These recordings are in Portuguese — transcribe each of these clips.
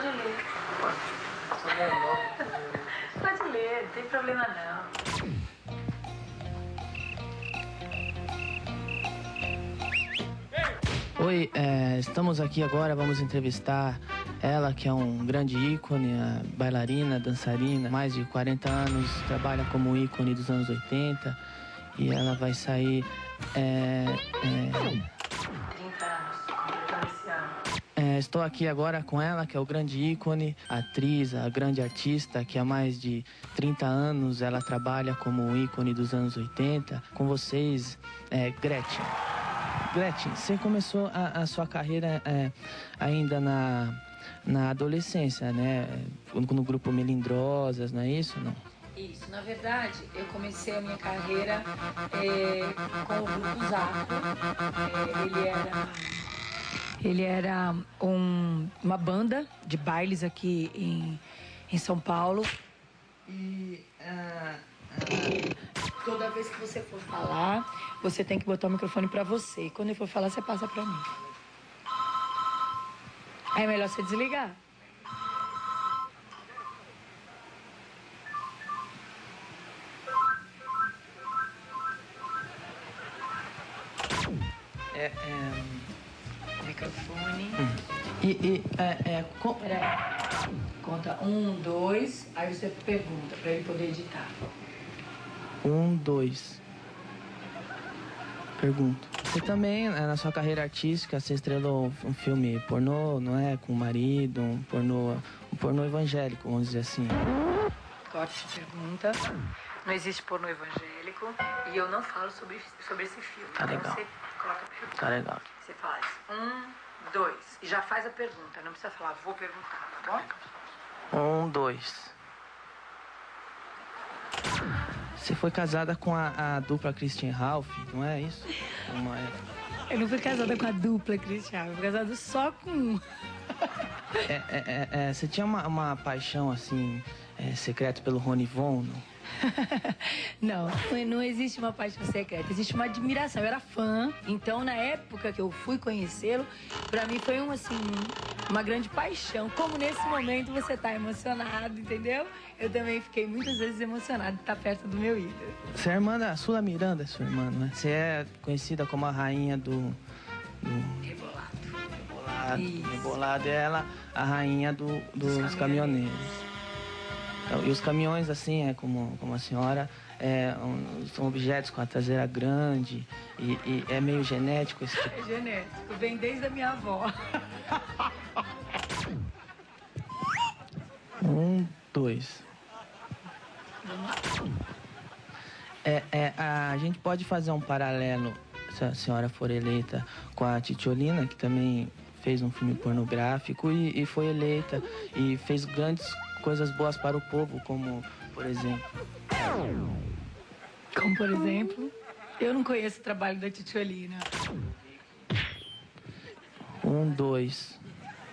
ler. Pode ler, não tem problema não. Oi, estamos aqui agora, vamos entrevistar ela, que é um grande ícone, a bailarina, dançarina, mais de 40 anos, trabalha como ícone dos anos 80 e ela vai sair... 30 anos, completando esse ano. Estou aqui agora com ela, que é o grande ícone, atriz, a grande artista, que há mais de 30 anos ela trabalha como ícone dos anos 80. Com vocês, Gretchen. Gretchen, você começou a sua carreira ainda na adolescência, né? No grupo Melindrosas, não é isso? Não? Isso, na verdade, eu comecei a minha carreira com o grupo Zaco. Ele era uma banda de bailes aqui em São Paulo. E toda vez que você for falar, você tem que botar o microfone pra você. E quando eu for falar, você passa pra mim. Aí é melhor você desligar. Microfone. Peraí. Conta 1, 2, aí você pergunta pra ele poder editar. 1, 2. Pergunto. Você também, na sua carreira artística, você estrelou um filme pornô, não é? Com o marido, um pornô evangélico, vamos dizer assim. Corta essa pergunta. Não existe pornô evangélico e eu não falo sobre esse filme. Tá legal. Então você corta a pergunta. Tá legal. Você faz 1, 2 e já faz a pergunta. Não precisa falar, vou perguntar, tá bom? 1, 2. Você foi casada com a dupla Christian Ralph, não é isso? Eu não fui casada com a dupla Christian, eu fui casada só com um. Você tinha uma paixão, assim, secreta pelo Rony Von, não? Não existe uma paixão secreta, existe uma admiração. Eu era fã, então na época que eu fui conhecê-lo, pra mim foi uma grande paixão. Como nesse momento você tá emocionado, entendeu? Eu também fiquei muitas vezes emocionada de estar perto do meu ídolo. Você é irmã da Sula Miranda, sua irmã, não é? Você é conhecida como a rainha do Rebolado. Rebolado é ela, a rainha dos caminhoneiros. Então, e os caminhões, assim, como a senhora, são objetos com a traseira grande e é meio genético esse tipo. É genético, vem desde a minha avó. 1, 2. A gente pode fazer um paralelo, se a senhora for eleita, com a Titiolina, que também fez um filme pornográfico e foi eleita e fez grandes coisas boas para o povo, como, por exemplo... Como, por exemplo? Eu não conheço o trabalho da Titiolina. 1, 2.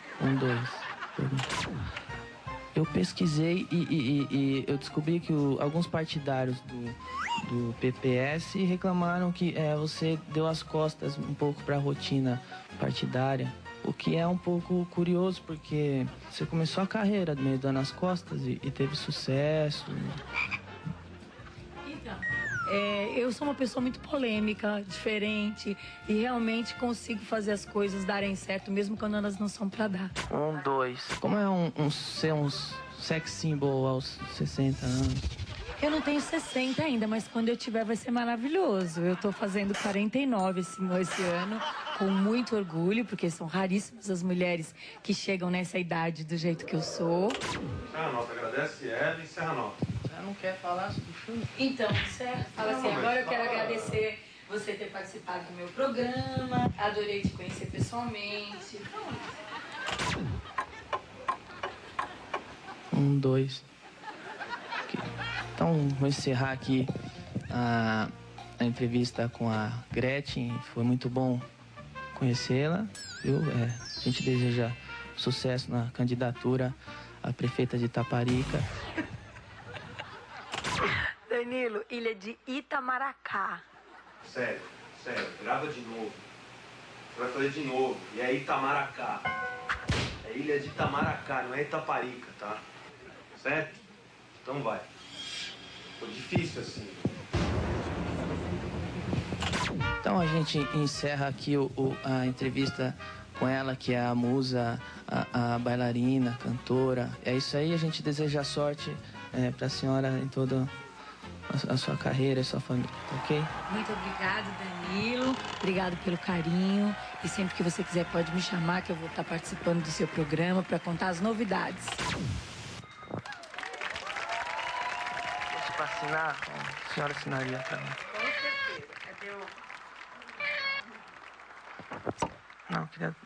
Eu pesquisei e eu descobri que alguns partidários do PPS reclamaram que você deu as costas um pouco para a rotina partidária. O que é um pouco curioso, porque você começou a carreira meio dando as costas e teve sucesso. Então, eu sou uma pessoa muito polêmica, diferente, e realmente consigo fazer as coisas darem certo, mesmo quando elas não são pra dar. 1, 2. Como é ser um sex symbol aos 60 anos? Eu não tenho 60 ainda, mas quando eu tiver vai ser maravilhoso. Eu tô fazendo 49 esse ano, com muito orgulho, porque são raríssimas as mulheres que chegam nessa idade do jeito que eu sou. Encerra a nota, agradece ela e encerra a nota. Você não quer falar sobre o filme? Então, certo? Fala assim, agora eu quero agradecer você ter participado do meu programa, adorei te conhecer pessoalmente. 1, 2. Então, vou encerrar aqui a entrevista com a Gretchen. Foi muito bom conhecê-la, viu? A gente deseja sucesso na candidatura a prefeita de Itaparica. Danilo, ilha de Itamaracá. Sério, grava de novo. Você vai fazer de novo. E é Itamaracá. É ilha de Itamaracá, não é Itaparica, tá? Certo? Então vai. Ficou difícil assim. Então a gente encerra aqui a entrevista com ela, que é a musa, a bailarina, a cantora. É isso aí, a gente deseja sorte para a senhora em toda a sua carreira e sua família, ok? Muito obrigado, Danilo. Obrigado pelo carinho. E sempre que você quiser pode me chamar, que eu vou estar participando do seu programa para contar as novidades. Deixa para assinar, a senhora assinaria para mim. Com certeza. Cadê o... Não, eu queria...